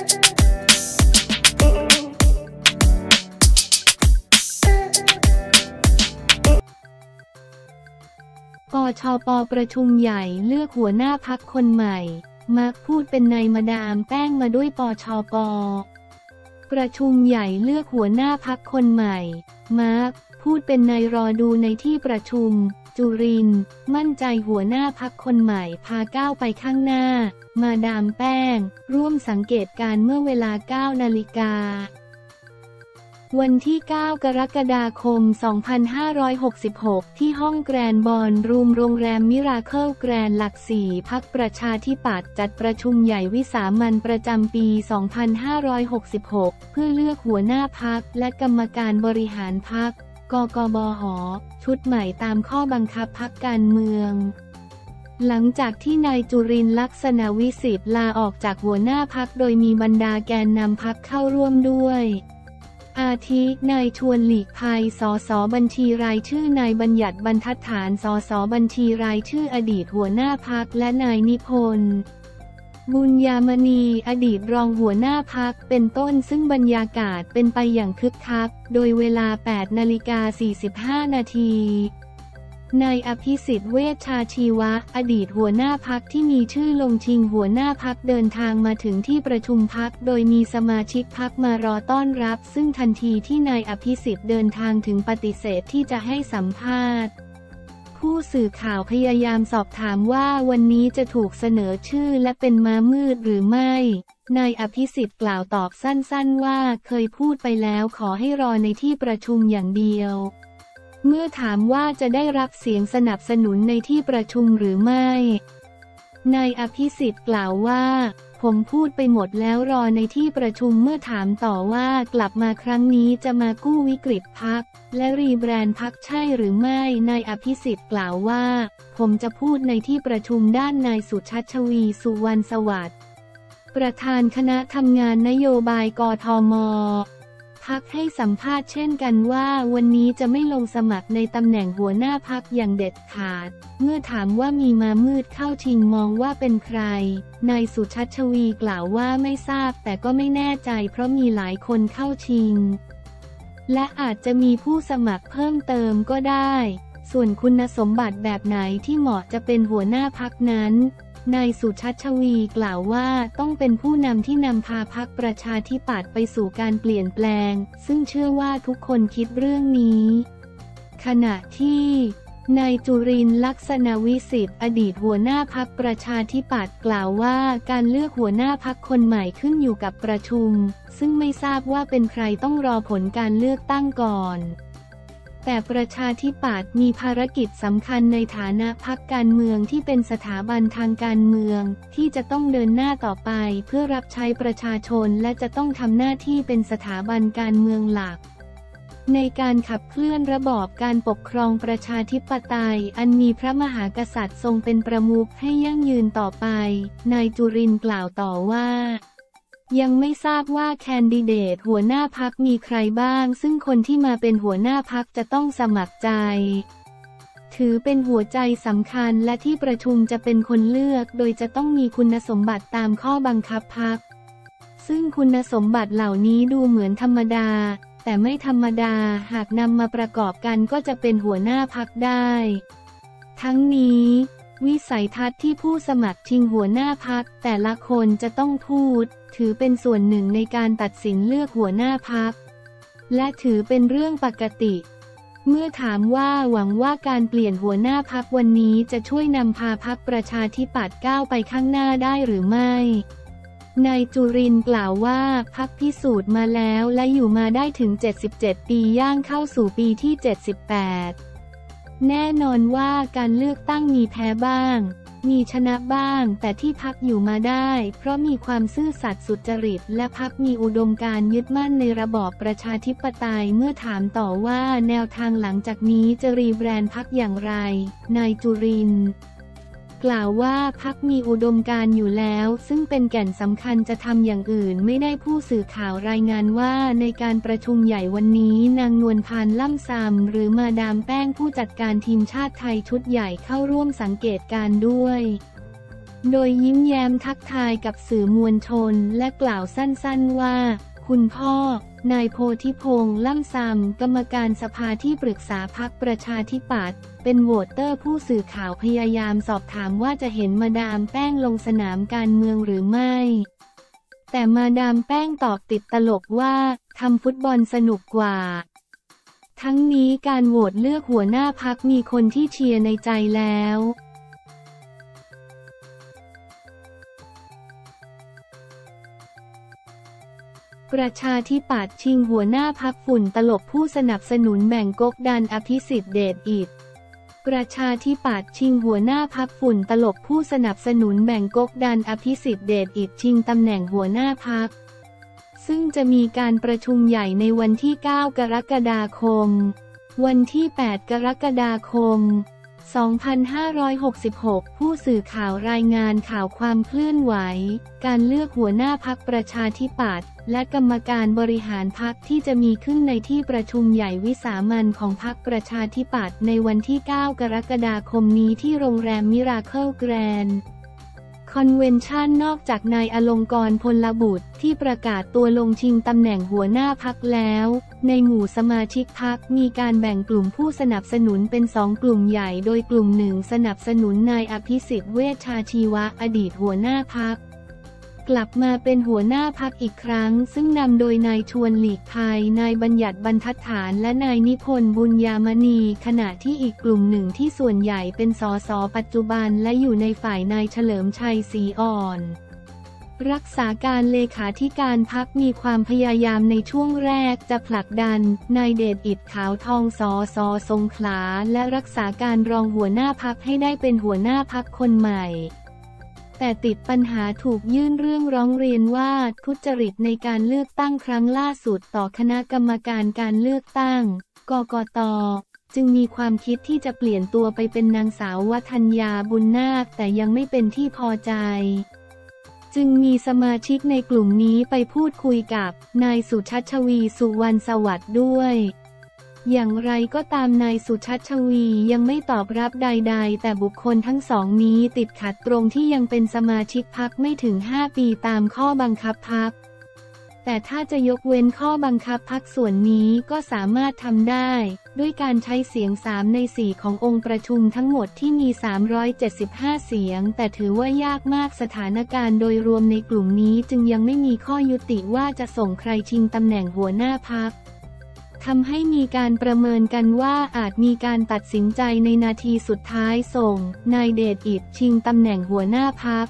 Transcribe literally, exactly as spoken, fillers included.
ปชป.ประชุมใหญ่เลือกหัวหน้าพรรคคนใหม่มักพูดเป็นนายมาดามแป้งมาด้วยปชป.ประชุมใหญ่เลือกหัวหน้าพรรคคนใหม่มักพูดเป็นนายรอดูในที่ประชุมจุรินทร์มั่นใจหัวหน้าพรรคคนใหม่พาก้าวไปข้างหน้ามาดามแป้งร่วมสังเกตการเมื่อเวลา เก้านาฬิกาวันที่ เก้ากรกฎาคม สองพันห้าร้อยหกสิบหก ที่ห้องแกรนด์บอลรูมโรงแรมมิราเคิลแกรนด์หลักสี่พรรคประชาธิปัตย์จัดประชุมใหญ่วิสามัญประจำปี สองพันห้าร้อยหกสิบหก เพื่อเลือกหัวหน้าพรรคและกรรมการบริหารพรรคกกบห.ชุดใหม่ตามข้อบังคับพรรคการเมืองหลังจากที่นายจุรินทร์ลักษณวิสิทธิ์ลาออกจากหัวหน้าพรรคโดยมีบรรดาแกนนำพรรคเข้าร่วมด้วยอาทินายชวนหลีกภัยสสบัญชีรายชื่อนายบัญญัติบรรทัดฐานสสบัญชีรายชื่ออดีตหัวหน้าพรรคและนายนิพนธ์บุญญามณีอดีตรองหัวหน้าพรรคเป็นต้นซึ่งบรรยากาศเป็นไปอย่างคึกคักโดยเวลา แปดนาฬิกาสี่สิบห้า นาทีนายอภิสิทธิ์เวชชาชีวะอดีตหัวหน้าพรรคที่มีชื่อลงชิงหัวหน้าพรรคเดินทางมาถึงที่ประชุมพรรคโดยมีสมาชิกพรรคมารอต้อนรับซึ่งทันทีที่นายอภิสิทธิ์เดินทางถึงปฏิเสธที่จะให้สัมภาษณ์ผู้สื่อข่าวพยายามสอบถามว่าวันนี้จะถูกเสนอชื่อและเป็นม้ามืดหรือไม่นายอภิสิทธิ์กล่าวตอบสั้นๆว่าเคยพูดไปแล้วขอให้รอในที่ประชุมอย่างเดียวเมื่อถามว่าจะได้รับเสียงสนับสนุนในที่ประชุมหรือไม่นายอภิสิทธิ์กล่าวว่าผมพูดไปหมดแล้วรอในที่ประชุมเมื่อถามต่อว่ากลับมาครั้งนี้จะมากู้วิกฤตพรรคและรีแบรนด์พรรคใช่หรือไม่นายอภิสิทธิ์กล่าวว่าผมจะพูดในที่ประชุมด้านนายสุชัชวีสุวรรณสวัสดิ์ประธานคณะทำงานนโยบายกทม.พรรคให้สัมภาษณ์เช่นกันว่าวันนี้จะไม่ลงสมัครในตำแหน่งหัวหน้าพรรคอย่างเด็ดขาดเมื่อถามว่ามีมามืดเข้าชิงมองว่าเป็นใครนายสุชัชวีกล่าวว่าไม่ทราบแต่ก็ไม่แน่ใจเพราะมีหลายคนเข้าชิงและอาจจะมีผู้สมัครเพิ่มเติมก็ได้ส่วนคุณสมบัติแบบไหนที่เหมาะจะเป็นหัวหน้าพรรคนั้นนายสุชัชวีกล่าวว่าต้องเป็นผู้นำที่นำพาพรรคประชาธิปัตย์ไปสู่การเปลี่ยนแปลงซึ่งเชื่อว่าทุกคนคิดเรื่องนี้ขณะที่นายจุรินทร์ลักษณวิสิทธิ์อดีตหัวหน้าพรรคประชาธิปัตย์กล่าวว่าการเลือกหัวหน้าพรรคคนใหม่ขึ้นอยู่กับประชุมซึ่งไม่ทราบว่าเป็นใครต้องรอผลการเลือกตั้งก่อนแต่ประชาธิปัตย์มีภารกิจสำคัญในฐานะพรรคการเมืองที่เป็นสถาบันทางการเมืองที่จะต้องเดินหน้าต่อไปเพื่อรับใช้ประชาชนและจะต้องทำหน้าที่เป็นสถาบันการเมืองหลักในการขับเคลื่อนระบอบการปกครองประชาธิปไตยอันมีพระมหากษัตริย์ทรงเป็นประมุขให้ยั่งยืนต่อไปนายจุรินทร์กล่าวต่อว่ายังไม่ทราบว่าแคนดิเดตหัวหน้าพรรคมีใครบ้างซึ่งคนที่มาเป็นหัวหน้าพรรคจะต้องสมัครใจถือเป็นหัวใจสำคัญและที่ประชุมจะเป็นคนเลือกโดยจะต้องมีคุณสมบัติตามข้อบังคับพรรคซึ่งคุณสมบัติเหล่านี้ดูเหมือนธรรมดาแต่ไม่ธรรมดาหากนำมาประกอบกันก็จะเป็นหัวหน้าพรรคได้ทั้งนี้วิสัยทัศน์ที่ผู้สมัครชิงหัวหน้าพรรคแต่ละคนจะต้องพูดถือเป็นส่วนหนึ่งในการตัดสินเลือกหัวหน้าพรรคและถือเป็นเรื่องปกติเมื่อถามว่าหวังว่าการเปลี่ยนหัวหน้าพรรควันนี้จะช่วยนำพาพรรคประชาธิปัตย์ก้าวไปข้างหน้าได้หรือไม่นายจุรินทร์กล่าวว่าพรรคพิสูจน์มาแล้วและอยู่มาได้ถึงเจ็ดสิบเจ็ดปีย่างเข้าสู่ปีที่เจ็ดสิบแปดแน่นอนว่าการเลือกตั้งมีแพ้บ้างมีชนะบ้างแต่ที่พรรคอยู่มาได้เพราะมีความซื่อสัตย์สุจริตและพรรคมีอุดมการณ์ยึดมั่นในระบอบประชาธิปไตยเมื่อถามต่อว่าแนวทางหลังจากนี้จะรีแบรนด์พรรคอย่างไรนายจุรินทร์กล่าวว่าพรรคมีอุดมการณ์อยู่แล้วซึ่งเป็นแก่นสำคัญจะทำอย่างอื่นไม่ได้ผู้สื่อข่าวรายงานว่าในการประชุมใหญ่วันนี้นางนวลพันธ์ล่ำซำหรือมาดามแป้งผู้จัดการทีมชาติไทยชุดใหญ่เข้าร่วมสังเกตการณ์ด้วยโดยยิ้มแย้มทักทายกับสื่อมวลชนและกล่าวสั้นๆว่าคุณพ่อนายโพธิพงษ์ล่ำซำกรรมการสภาที่ปรึกษาพรรคประชาธิปัตย์เป็นโหวตเตอร์ผู้สื่อข่าวพยายามสอบถามว่าจะเห็นมาดามแป้งลงสนามการเมืองหรือไม่แต่มาดามแป้งตอบติดตลกว่าทำฟุตบอลสนุกกว่าทั้งนี้การโหวตเลือกหัวหน้าพรรคมีคนที่เชียร์ในใจแล้วประชาธิปัตย์ชิงหัวหน้าพรรคฝุ่นตลบผู้สนับสนุนแบ่งก๊กดันอภิสิทธิ์เดชอิฐประชาธิปัตย์ชิงหัวหน้าพรรคฝุ่นตลบผู้สนับสนุนแบ่งก๊กดันอภิสิทธิ์เดชอิฐชิงตำแหน่งหัวหน้าพรรคซึ่งจะมีการประชุมใหญ่ในวันที่เก้ากรกฎาคมวันที่แปดกรกฎาคมสองพันห้าร้อยหกสิบหกผู้สื่อข่าวรายงานข่าวความเคลื่อนไหวการเลือกหัวหน้าพรรคประชาธิปัตย์และกรรมการบริหารพรรคที่จะมีขึ้นในที่ประชุมใหญ่วิสามัญของพรรคประชาธิปัตย์ในวันที่เก้ากรกฎาคมนี้ที่โรงแรมมิราเคิลแกรนด์คอนเวนชั่นนอกจากนายอลงกรณ์พลบุตรที่ประกาศตัวลงชิงตำแหน่งหัวหน้าพรรคแล้วในหมู่สมาชิกพรรคมีการแบ่งกลุ่มผู้สนับสนุนเป็นสองกลุ่มใหญ่โดยกลุ่มหนึ่งสนับสนุนนายอภิสิทธิ์เวชชาชีวะอดีตหัวหน้าพรรคกลับมาเป็นหัวหน้าพรรคอีกครั้งซึ่งนำโดยนายชวนหลีกภัยนายบัญญัติบรรทัดฐานและนายนิพนธ์บุญญามณีขณะที่อีกกลุ่มหนึ่งที่ส่วนใหญ่เป็นสสปัจจุบันและอยู่ในฝ่ายนายเฉลิมชัยศรีอ่อนรักษาการเลขาธิการพรรคมีความพยายามในช่วงแรกจะผลักดันนายเดชอิฐขาวทองสสสงขลาและรักษาการรองหัวหน้าพรรคให้ได้เป็นหัวหน้าพรรคคนใหม่แต่ติดปัญหาถูกยื่นเรื่องร้องเรียนว่าทุจริตในการเลือกตั้งครั้งล่าสุดต่อคณะกรรมการการเลือกตั้งกกต.จึงมีความคิดที่จะเปลี่ยนตัวไปเป็นนางสาววทัญญาบุญนาคแต่ยังไม่เป็นที่พอใจจึงมีสมาชิกในกลุ่มนี้ไปพูดคุยกับนายสุชัชวีสุวรรณสวัสดิ์ด้วยอย่างไรก็ตามนายสุชัชวียังไม่ตอบรับใดๆแต่บุคคลทั้งสองนี้ติดขัดตรงที่ยังเป็นสมาชิกพรรคไม่ถึงห้าปีตามข้อบังคับพรรคแต่ถ้าจะยกเว้นข้อบังคับพรรคส่วนนี้ก็สามารถทำได้ด้วยการใช้เสียงสามในสี่ขององค์ประชุมทั้งหมดที่มีสามร้อยเจ็ดสิบห้าเสียงแต่ถือว่ายากมากสถานการณ์โดยรวมในกลุ่มนี้จึงยังไม่มีข้อยุติว่าจะส่งใครชิงตำแหน่งหัวหน้าพรรคทำให้มีการประเมินกันว่าอาจมีการตัดสินใจในนาทีสุดท้ายส่งนายเดชอิฐชิงตำแหน่งหัวหน้าพรรค